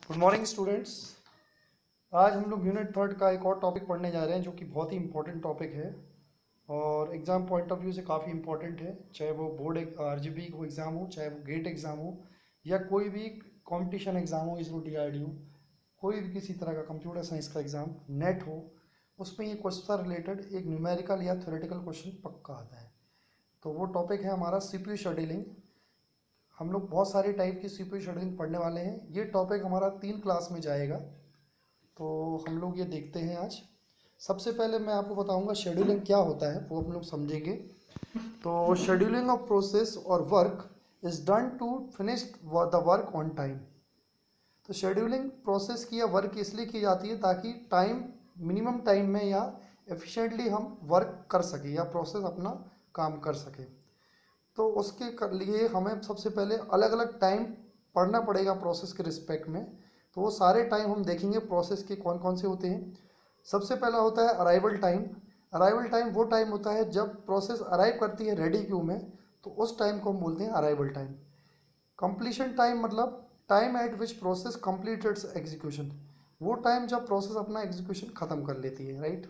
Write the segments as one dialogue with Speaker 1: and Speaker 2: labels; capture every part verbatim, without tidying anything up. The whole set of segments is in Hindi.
Speaker 1: Good morning students. आज हम लोग यूनिट थर्ड का एक और टॉपिक पढ़ने जा रहे हैं जो कि बहुत ही इंपॉर्टेंट टॉपिक है और एग्ज़ाम पॉइंट ऑफ व्यू से काफ़ी इंपॉर्टेंट है। चाहे वो बोर्ड आरजीबी को एग्ज़ाम हो, चाहे वो गेट एग्ज़ाम हो, या कोई भी कंपटीशन एग्ज़ाम हो, इसरो डी आर डी हो, कोई भी किसी तरह का कंप्यूटर साइंस का एग्ज़ाम नेट हो, उसमें ये क्वेश्चन रिलेटेड एक न्यूमेरिकल या थ्योरेटिकल क्वेश्चन पक्का आता है। तो वो टॉपिक है हमारा सीपीयू शेड्यूलिंग। हम लोग बहुत सारे टाइप की सीपीयू शेड्यूलिंग पढ़ने वाले हैं। ये टॉपिक हमारा तीन क्लास में जाएगा, तो हम लोग ये देखते हैं आज। सबसे पहले मैं आपको बताऊंगा शेड्यूलिंग क्या होता है, वो हम लोग समझेंगे। तो शेड्यूलिंग ऑफ प्रोसेस और work is done to finish the work on time. तो शेड्यूलिंग प्रोसेस की या वर्क इसलिए की जाती है ताकि टाइम मिनिमम टाइम में या एफिशिएंटली हम वर्क कर सकें या प्रोसेस अपना काम कर सकें। तो उसके कर लिए हमें सबसे पहले अलग अलग टाइम पढ़ना पड़ेगा प्रोसेस के रिस्पेक्ट में। तो वो सारे टाइम हम देखेंगे प्रोसेस के कौन कौन से होते हैं। सबसे पहला होता है अराइवल टाइम। अराइवल टाइम वो टाइम होता है जब प्रोसेस अराइव करती है रेडी क्यू में, तो उस टाइम को हम बोलते हैं अराइवल टाइम। कंप्लीशन टाइम मतलब time at which process complete its execution, वो टाइम जब प्रोसेस अपना एग्जीक्यूशन ख़त्म कर लेती है, right.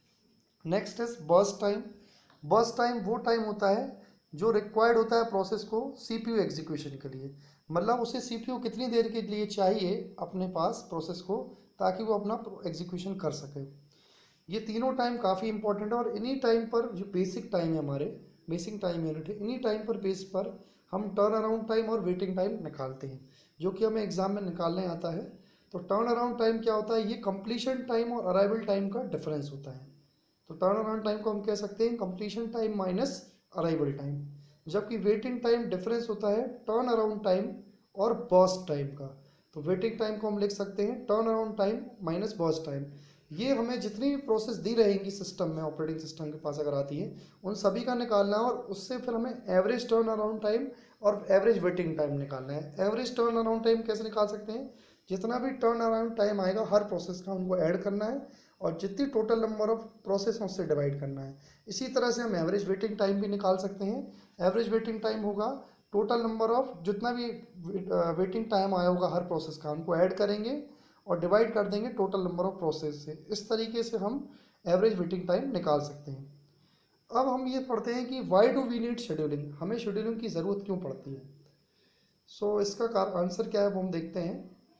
Speaker 1: Next is burst time. Burst time वो टाइम होता है जो रिक्वायर्ड होता है प्रोसेस को सीपीयू एग्जीक्यूशन के लिए, मतलब उसे सीपीयू कितनी देर के लिए चाहिए अपने पास प्रोसेस को ताकि वो अपना एग्जीक्यूशन कर सके। ये तीनों टाइम काफ़ी इंपॉर्टेंट है और इन्हीं टाइम पर जो बेसिक टाइम है, हमारे बेसिक टाइम यूनिट है, इन्हीं टाइम पर बेस पर हम टर्न अराउंड टाइम और वेटिंग टाइम निकालते हैं, जो कि हमें एग्जाम में निकालने आता है। तो टर्न अराउंड टाइम क्या होता है? ये कंप्लीशन टाइम और अराइवल टाइम का डिफरेंस होता है। तो टर्न अराउंड टाइम को हम कह सकते हैं completion time minus arrival time, जबकि वेटिंग टाइम डिफरेंस होता है टर्न अराउंड टाइम और बर्स्ट टाइम का। तो वेटिंग टाइम को हम लिख सकते हैं turn around time minus burst time. ये हमें जितनी भी प्रोसेस दी रहेंगी सिस्टम में, ऑपरेटिंग सिस्टम के पास अगर आती है, उन सभी का निकालना है और उससे फिर हमें एवरेज टर्न अराउंड टाइम और एवरेज वेटिंग टाइम निकालना है। एवरेज टर्न अराउंड टाइम कैसे निकाल सकते हैं? जितना भी टर्न अराउंड टाइम आएगा हर प्रोसेस का, उनको ऐड करना है और जितनी टोटल नंबर ऑफ प्रोसेस है उससे डिवाइड करना है। इसी तरह से हम एवरेज वेटिंग टाइम भी निकाल सकते हैं। एवरेज वेटिंग टाइम होगा टोटल नंबर ऑफ जितना भी वेटिंग टाइम आया होगा हर प्रोसेस का, उनको ऐड करेंगे और डिवाइड कर देंगे टोटल नंबर ऑफ प्रोसेस से। इस तरीके से हम एवरेज वेटिंग टाइम निकाल सकते हैं। अब हम ये पढ़ते हैं कि why do we need scheduling, हमें शेड्यूलिंग की ज़रूरत क्यों पड़ती है। सो so, इसका आंसर क्या है वो हम देखते हैं।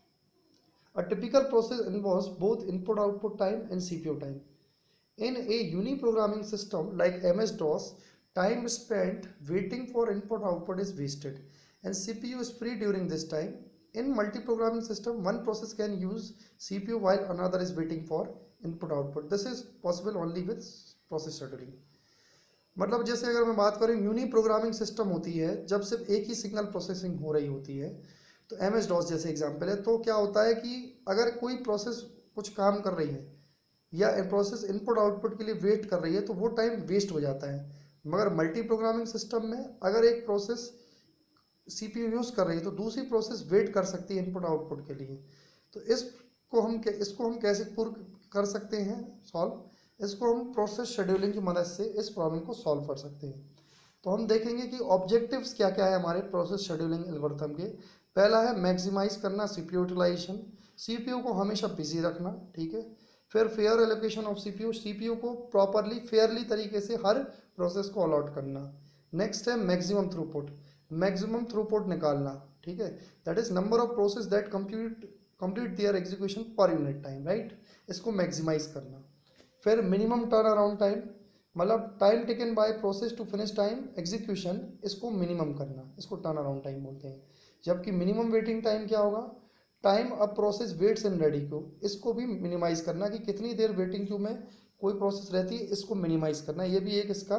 Speaker 1: A typical process involves both input-output time and C P U time. In a uniprogramming system like M S DOS, time spent waiting for input-output is wasted, and C P U is free during this time. In multiprogramming system, one process can use C P U while another is waiting for input-output. This is possible only with process scheduling. मतलब जैसे अगर मैं बात करूँ यूनी प्रोग्रामिंग सिस्टम होती है जब सिर्फ एक ही सिग्नल प्रोसेसिंग हो रही होती है, तो एम एस डॉस जैसे एग्जाम्पल है, तो क्या होता है कि अगर कोई प्रोसेस कुछ काम कर रही है या प्रोसेस इनपुट आउटपुट के लिए वेट कर रही है तो वो टाइम वेस्ट हो जाता है। मगर मल्टी प्रोग्रामिंग सिस्टम में अगर एक प्रोसेस सीपीयू यूज़ कर रही है तो दूसरी प्रोसेस वेट कर सकती है इनपुट आउटपुट के लिए। तो इसको हम इसको हम कैसे पूर्ण कर सकते हैं सॉल्व? इसको हम प्रोसेस शेड्यूलिंग की मदद से इस प्रॉब्लम को सॉल्व कर सकते हैं। तो हम देखेंगे कि ऑब्जेक्टिव्स क्या क्या है हमारे प्रोसेस शेड्यूलिंग एल्गोरिथम के। पहला है मैक्सिमाइज करना सीपीयू यूटिलाइजेशन, सीपीयू को हमेशा बिजी रखना, ठीक है। फिर fair allocation of CPU, CPU को प्रॉपरली फेयरली तरीके से हर प्रोसेस को अलॉट करना। नेक्स्ट है मैक्सिमम थ्रूपुट, मैक्सिमम थ्रूपुट निकालना, ठीक है। That is number of process that complete complete their execution per unit time, right, इसको मैक्सिमाइज करना। फिर मिनिमम टर्न अराउंड टाइम, मतलब time taken by process to finish time execution, इसको मिनिमम करना, इसको टर्न अराउंड टाइम बोलते हैं। जबकि मिनिमम वेटिंग टाइम क्या होगा? टाइम अब process waits in ready queue, इसको भी मिनिमाइज करना कि कितनी देर वेटिंग क्यू में कोई प्रोसेस रहती है, इसको मिनिमाइज करना, ये भी एक इसका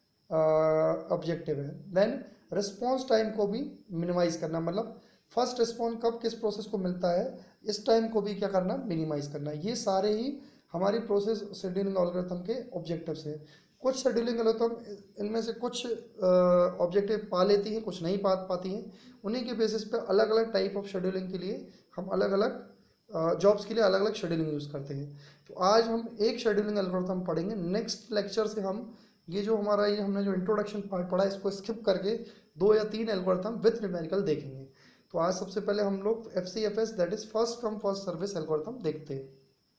Speaker 1: ऑब्जेक्टिव है। देन रिस्पॉन्स टाइम को भी मिनिमाइज करना, मतलब फर्स्ट रिस्पॉन्स कब किस प्रोसेस को मिलता है इस टाइम को भी क्या करना, मिनिमाइज करना। ये सारे ही हमारी प्रोसेस शेड्यूलिंग एल्गोरिथम के ऑब्जेक्टिव्स हैं। कुछ शेड्यूलिंग एल्गोरिथम इनमें से कुछ ऑब्जेक्टिव पा लेती हैं, कुछ नहीं पा पाती हैं। उन्हीं के बेसिस पे अलग अलग टाइप ऑफ शेड्यूलिंग के लिए हम अलग अलग जॉब्स के लिए अलग अलग शेड्यूलिंग यूज़ करते हैं। तो आज हम एक शेड्यूलिंग एल्गोरिथम पढ़ेंगे। नेक्स्ट लेक्चर से हम ये जो हमारा ये हमने जो इंट्रोडक्शन पार्ट पढ़ा इसको स्किप करके दो या तीन एल्गोरिथम विथ न्यूमेरिकल देखेंगे। तो आज सबसे पहले हम लोग F C F S that is first come first service algorithm देखते हैं।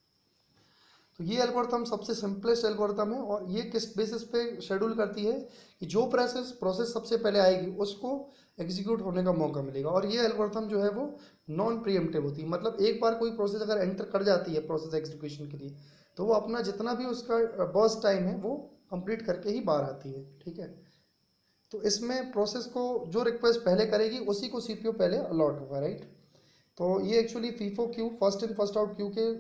Speaker 1: तो ये एल्गोरिथम सबसे सिंपलेस्ट एल्गोरिथम है और ये किस बेसिस पे शेड्यूल करती है कि जो प्रोसेस प्रोसेस सबसे पहले आएगी उसको एग्जीक्यूट होने का मौका मिलेगा। और ये एल्गोरिथम जो है वो नॉन प्रीएम्प्टिव होती है, मतलब एक बार कोई प्रोसेस अगर एंटर कर जाती है प्रोसेस एग्जीक्यूशन के लिए तो वो अपना जितना भी उसका बर्स्ट टाइम है वो कंप्लीट करके ही बाहर आती है। ठीक है, तो इसमें प्रोसेस को जो रिक्वेस्ट पहले करेगी उसी को सीपीयू पहले अलॉट होगा, राइट। तो ये actually FIFO queue first in first out queue के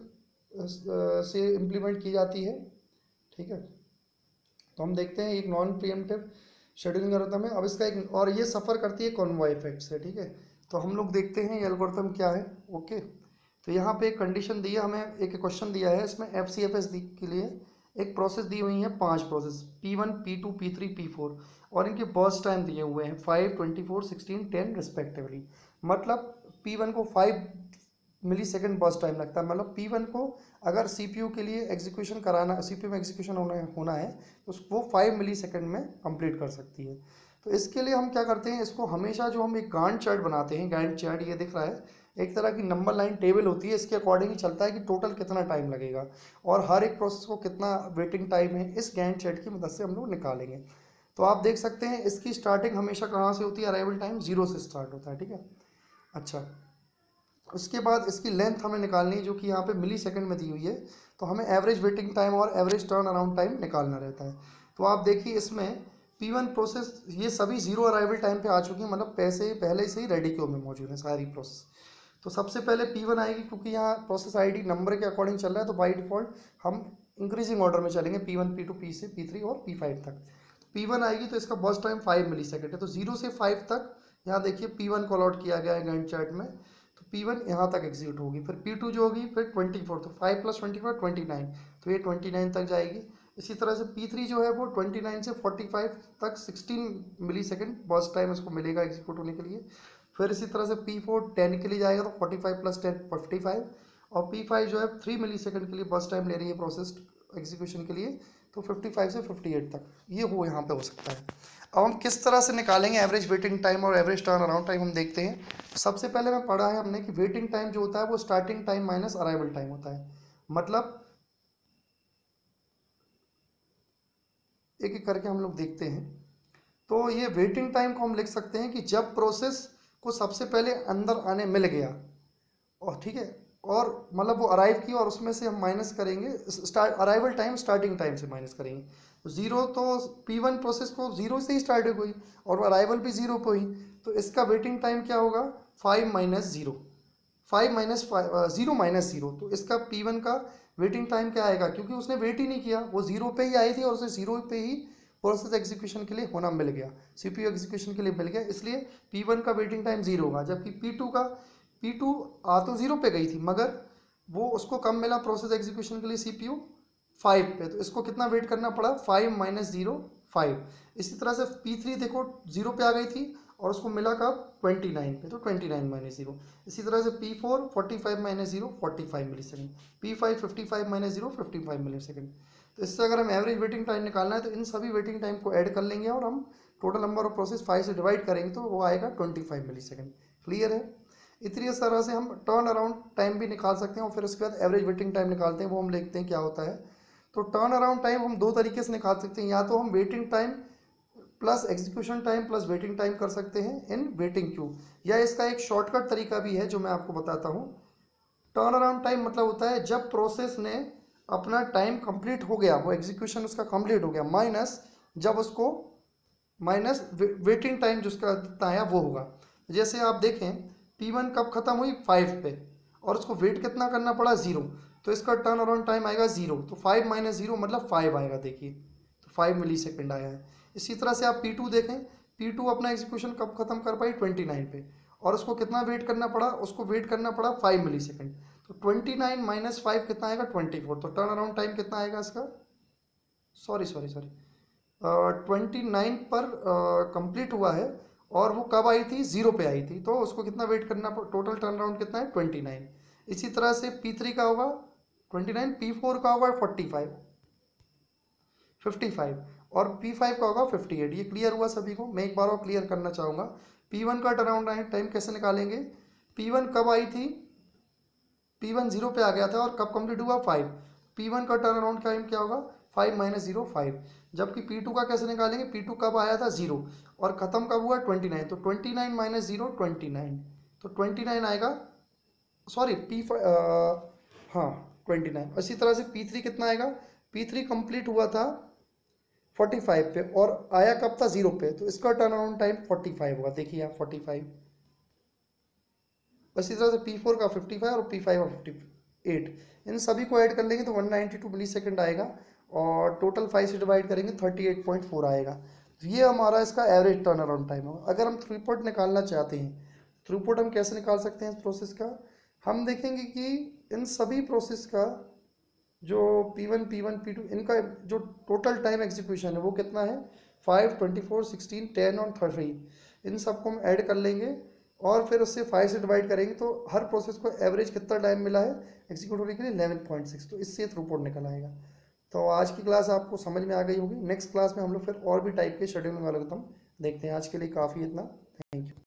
Speaker 1: से इम्प्लीमेंट की जाती है। ठीक है, तो हम देखते हैं एक नॉन प्रीएम्प्टिव शेड्यूलिंग एल्गोरिथम है। अब इसका एक और ये सफ़र करती है कॉन्वॉय इफेक्ट से। ठीक है, तो हम लोग देखते हैं ये एल्गोरिथम क्या है। ओके, तो यहाँ पे एक कंडीशन दी है हमें, एक क्वेश्चन दिया है इसमें एफ सी एफ एस के लिए एक प्रोसेस दी हुई है, पांच process P one P two P three P four और इनके बर्स्ट टाइम दिए हुए हैं five twenty four sixteen ten respectively. मतलब पी वन को five millisecond burst time लगता है, मतलब पी वन को अगर सीपीयू के लिए एग्जीक्यूशन कराना, सीपीयू में एग्जीक्यूशन होना होना है तो वो फाइव मिली सेकेंड में कंप्लीट कर सकती है। तो इसके लिए हम क्या करते हैं, इसको हमेशा जो हम एक गांट चार्ट बनाते हैं, गांट चार्ट ये दिख रहा है, एक तरह की नंबर लाइन टेबल होती है, इसके अकॉर्डिंग ही चलता है कि टोटल कितना टाइम लगेगा और हर एक प्रोसेस को कितना वेटिंग टाइम है, इस गैंट चार्ट की मदद से हम लोग निकालेंगे। तो आप देख सकते हैं इसकी स्टार्टिंग हमेशा कहाँ से होती है, अराइवल टाइम जीरो से स्टार्ट होता है। ठीक है, अच्छा, उसके बाद इसकी लेंथ हमें निकालनी है जो कि यहाँ पे मिली सेकेंड में दी हुई है। तो हमें एवरेज वेटिंग टाइम और एवरेज टर्न अराउंड टाइम निकालना रहता है। तो आप देखिए इसमें पी वन प्रोसेस ये सभी जीरो अराइवल टाइम पे आ चुकी है, मतलब पैसे पहले से ही रेडी क्यू में मौजूद है सारी प्रोसेस। तो सबसे पहले पी वन आएगी क्योंकि यहाँ प्रोसेस आईडी नंबर के अकॉर्डिंग चल रहा है, तो बाई डिफॉल्ट हम इंक्रीजिंग ऑर्डर में चलेंगे P one P two P से पी थ्री और पी फाइव तक। पी वन आएगी तो इसका burst time five millisecond है, तो जीरो से फाइव तक यहाँ देखिए पी वन को अलॉट किया गया है गैंट चार्ट में। तो पी वन यहाँ तक एग्जीक्यूट होगी, फिर पी टू जो होगी फिर ट्वेंटी फोर, तो five plus twenty four twenty nine, तो ये ट्वेंटी नाइन तक जाएगी। इसी तरह से पी थ्री जो है वो ट्वेंटी नाइन से फोर्टी फाइव तक sixteen millisecond burst time इसको मिलेगा एग्जीक्यूट होने के लिए। फिर इसी तरह से पी फोर टेन के लिए जाएगा तो forty five plus ten fifty five, और पी फाइव जो है थ्री मिली सेकेंड के लिए बर्स्ट टाइम ले रही है प्रोसेस एग्जीक्यूशन के लिए, तो फिफ्टी फाइव से फिफ्टी एट तक ये हो यहाँ पे हो सकता है। अब हम किस तरह से निकालेंगे एवरेज वेटिंग टाइम और एवरेज टर्न अराउंड टाइम, हम देखते हैं। सबसे पहले में पढ़ा है हमने कि वेटिंग टाइम जो होता है वो starting time minus arrival time होता है। मतलब एक एक करके हम लोग देखते हैं। तो ये वेटिंग टाइम को हम लिख सकते हैं कि जब प्रोसेस को सबसे पहले अंदर आने मिल गया और ठीक है, और मतलब वो अराइव की और उसमें से हम माइनस करेंगे start arrival time, starting time से माइनस करेंगे। तो जीरो तो पी वन प्रोसेस को जीरो से ही स्टार्ट हुई और अराइवल भी जीरो पे हुई, तो इसका वेटिंग टाइम क्या होगा, five minus zero, five minus five zero minus zero. तो इसका पी वन का वेटिंग टाइम क्या आएगा, क्योंकि उसने वेट ही नहीं किया, वो जीरो पे ही आई थी और उसे जीरो पे ही प्रोसेस एग्जीक्यूशन के लिए होना मिल गया, सीपीयू एग्जीक्यूशन के लिए मिल गया, इसलिए पी वन का वेटिंग टाइम जीरो होगा। जबकि पी टू का पी टू आ तो जीरो पे गई थी मगर वो उसको कम मिला प्रोसेस एग्जीक्यूशन के लिए सीपीयू फाइव पे, तो इसको कितना वेट करना पड़ा, फाइव माइनस जीरो फाइव। इसी तरह से पी थ्री देखो जीरो पे आ गई थी और उसको मिला कब, ट्वेंटी नाइन पे, तो ट्वेंटी नाइन माइनस जीरो। इसी तरह से P four forty five minus zero forty five millisecond, P five fifty five minus zero fifty five millisecond. तो इससे अगर हम एवरेज वेटिंग टाइम निकालना है तो इन सभी वेटिंग टाइम को ऐड कर लेंगे और हम total number of process five से डिवाइड करेंगे तो वो आएगा twenty five millisecond. Clear है। इतनी तरह से हम टर्न अराउंड टाइम भी निकाल सकते हैं और फिर उसके बाद एवरेज वेटिंग टाइम निकालते हैं, वो हम देखते हैं क्या होता है। तो टर्न अराउंड टाइम हम दो तरीके से निकाल सकते हैं, या तो हम waiting time plus execution time plus waiting time कर सकते हैं इन वेटिंग क्यू, या इसका एक शॉर्टकट तरीका भी है जो मैं आपको बताता हूँ। टर्न अराउंड टाइम मतलब होता है जब प्रोसेस ने अपना टाइम कंप्लीट हो गया, वो एग्जीक्यूशन उसका कंप्लीट हो गया, माइनस जब उसको माइनस वेटिंग टाइम जिसका जितना आया वो होगा। जैसे आप देखें पी वन कब खत्म हुई, फाइव पे, और उसको वेट कितना करना पड़ा, जीरो, तो इसका टर्न अराउंड टाइम आएगा जीरो, तो फाइव माइनस जीरो मतलब फाइव आएगा, देखिए तो फाइव मिली सेकेंड आया है। इसी तरह से आप पी टू देखें, पी टू अपना एग्जीक्यूशन कब खत्म कर पाई, ट्वेंटी नाइन पे, और उसको कितना वेट करना पड़ा, उसको वेट करना पड़ा फाइव मिली सेकेंड, तो ट्वेंटी नाइन माइनस फाइव कितना आएगा, ट्वेंटी फोर, तो टर्न अराउंड टाइम कितना आएगा इसका, sorry sorry sorry twenty nine पर कंप्लीट हुआ है और वो कब आई थी, जीरो पे आई थी, तो उसको कितना वेट करना, टोटल टर्न अराउंड कितना है, ट्वेंटी नाइन। इसी तरह से पी थ्री का होगा ट्वेंटी नाइन, पी फोर का होगा फोर्टी फाइव फिफ्टी फाइव और पी फाइव का होगा फिफ्टी एट। ये क्लियर हुआ सभी को, मैं एक बार और क्लियर करना चाहूँगा। पी वन का टर्न अराउंड टाइम कैसे निकालेंगे, पी वन कब आई थी, पी वन जीरो पे आ गया था और कब कंप्लीट हुआ फाइव, पी वन का टर्न अराउंड टाइम क्या होगा फाइव माइनस जीरो फाइव। जबकि पी टू का कैसे निकालेंगे, पी टू कब आया था जीरो और खत्म कब हुआ ट्वेंटी नाइन, तो twenty nine minus zero twenty nine, तो ट्वेंटी नाइन आएगा, सॉरी पी हाँ ट्वेंटी नाइन। इसी तरह से पी थ्री कितना आएगा, पी थ्री कंप्लीट हुआ था फोर्टी फाइव पे और आया कब था जीरो पे, तो इसका turn around time forty five होगा, देखिए आप फोर्टी फाइव। इसी तरह से पी फोर का फिफ्टी फाइव और पी फाइव का फिफ्टी एट, इन सभी को ऐड कर लेंगे तो one ninety two millisecond आएगा और टोटल फाइव से डिवाइड करेंगे थर्टी एट पॉइंट फोर आएगा। तो ये हमारा इसका एवरेज टर्न अराउंड टाइम होगा। अगर हम थ्रूपुट निकालना चाहते हैं, थ्रूपुट हम कैसे निकाल सकते हैं इस प्रोसेस का, हम देखेंगे कि इन सभी प्रोसेस का जो P one, P one, P two, इनका जो टोटल टाइम एग्जीक्यूशन है वो कितना है five, twenty four, sixteen, ten और थर्टी, इन सबको हम ऐड कर लेंगे और फिर उससे फाइव से डिवाइड करेंगे तो हर प्रोसेस को एवरेज कितना टाइम मिला है एग्जीक्यूट होने के लिए इलेवन पॉइंट सिक्स, तो इससे थ्रूपुट निकल आएगा। तो आज की क्लास आपको समझ में आ गई होगी। नेक्स्ट क्लास में हम लोग फिर और भी टाइप के शेड्यूलिंग एल्गोरिथम देखते हैं। आज के लिए काफ़ी इतना, थैंक यू।